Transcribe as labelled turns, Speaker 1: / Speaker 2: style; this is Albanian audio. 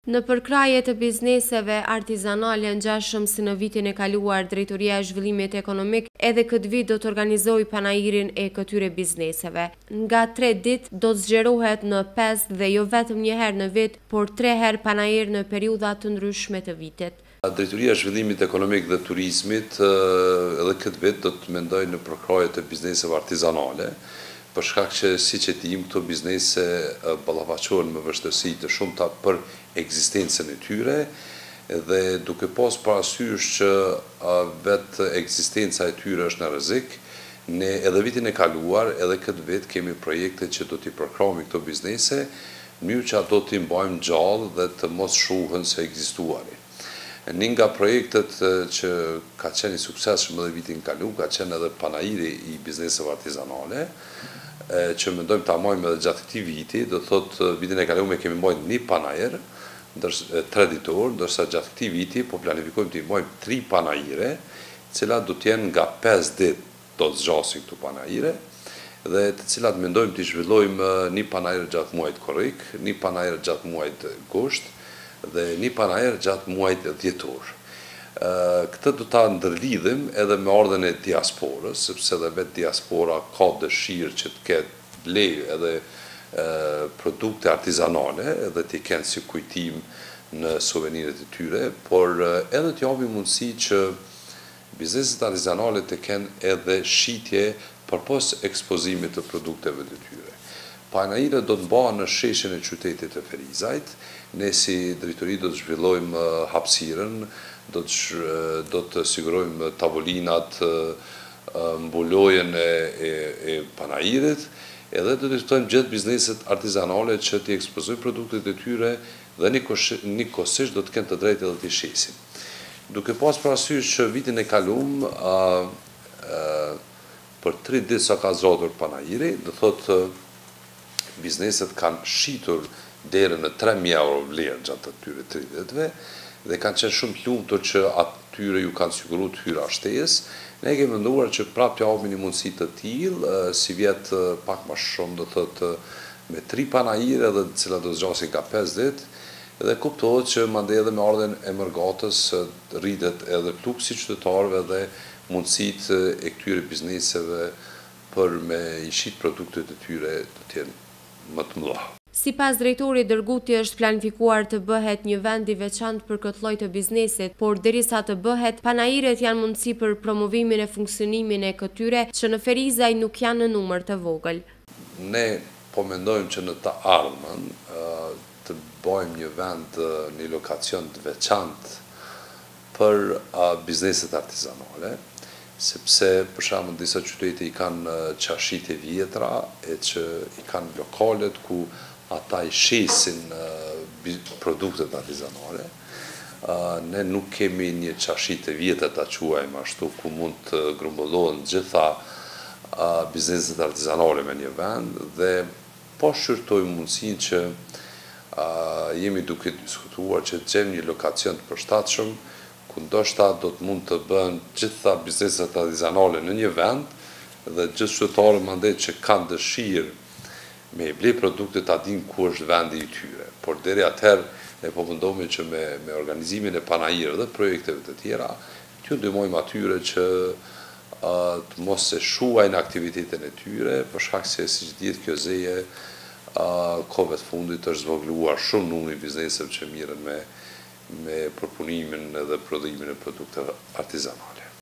Speaker 1: Në përkraje të bizneseve artizanale ngjashëm si në vitin e kaluar, Drejtoria e Zhvillimit Ekonomik edhe këtë vit do të organizojë panairin e këtyre bizneseve. Nga 3 ditë do të zgjerohet në 5 dhe jo vetëm një herë në vit, por 3 herë panair në periudha të ndryshme të vitit.
Speaker 2: Drejtoria e Zhvillimit Ekonomik dhe Turizmit edhe këtë vit do të mendojë në përkraje të bizneseve artizanale, për shkak që siç e dim këto biznese ballafaqohen me vështirësi të shumta për ekzistencën e tyre dhe duke pas parasysh që vetë ekzistenca e tyre është në rrezik, ne edhe vitin e kaluar edhe këtë vit kemi projekte që do t'i përkrahemi këto biznese, në mënyrë që ato t'i mbajmë gjallë dhe të mos shuhen se ekzistuarin. Një nga projektet që ka qenë i suksesshëm edhe vitin kalu, ka qenë edhe panairi i bizneseve artizanale, që mendojmë ta marrim edhe gjatë këtij viti, do thotë vitin e kaluar kemi marrë një panair, 3 ditor, ndërsa gjatë këtij viti po planifikojmë të marrim 3 panaire, të cilat do të jenë nga 5 ditë do të zgjasin këto panaire, dhe të cilat mendojmë të zhvillojmë një panair gjatë muajit korrik, një panair gjatë muajit gusht dhe një panair gjatë muajit dhjetor. Këtë do ta ndërlidhim edhe me ardhen e diasporës, sepse edhe vetë diaspora ka dëshirë që të ketë lejë edhe produkte artizanale, edhe t'i kenë si kujtim në suveniret e tyre, por edhe t'i japim mundësi që bizneset artizanale të kenë edhe shitje përpos ekspozimit të produkteve të tyre. Panaire do të bëhen në sheshin e qytetit të Ferizajt, ne si drejtori do të zhvillojmë hapësirën, do të sigurojmë tavolinat, mbulojën e panairit, edhe do të ftojmë gjithë bizneset artizanale që t'i ekspozojnë produktet e tyre dhe njëkohësisht do të kenë të drejtë edhe t'i shesin. Duke pas parasysh që vitin e kaluar për 3 ditë sa ka zgjatur panairi, do thotë bizneset kanë shitur deri në 3.000 euro vlerë gjatë atyre 3 ditëve dhe kanë qenë shumë të lumtur që atyre ju kanë siguruar hyra shtesë. Ne kemi menduar që prapë t'ja japim një mundësi të tillë, si vjet pak më shumë, do thotë me 3 panaire dhe të cilat do zgjasin ka 5 ditë, dhe kuptohet që mandej edhe me ardhen e mërgatës rritet edhe fluksi qytetarëve dhe mundësitë e këtyre bizneseve për me i shit produktet e tyre të jenë më të mëdha.
Speaker 1: Sipas drejtorit Dërguti është planifikuar të bëhet një vend i veçantë për këtë lloj të biznesit, por derisa të bëhet, panairet janë mundësi për promovimin e funksionimin e këtyre që në Ferizaj nuk janë në numër të vogël.
Speaker 2: Ne po mendojmë që në të ardhmen të bëjmë një vend, një lokacion të veçantë për bizneset artizanale, sepse për shembull disa qytete i kanë qashit e vjetra e që i kanë lokalet ku ata i shesin produktet artizanale. Ne nuk kemi një qashit të vjetra ta quajmë ashtu ku mund të grumbullohen gjitha bizneset artizanale me një vend dhe po shqyrtojmë mundësinë që jemi duke diskutuar që të gjejmë një lokacion të përshtatshëm ku ndoshta do të mund të bëhen gjitha bizneset artizanale në një vend dhe gjithë qytetarët mandej që kanë dëshirë me i ble produkte ta dinë ku është vendi i tyre. Por deri atëherë ne po mundohemi që me organizimin e panairëve dhe projekteve të tjera, t'ju ndihmojmë atyre që të mos se shuajnë aktivitetin e tyre, për shkak se siç dihet kjo zeje kohëve të fundit është zvogëluar shumë numri bizneseve që mirën me përpunimin dhe prodhimin e produkteve artizanale.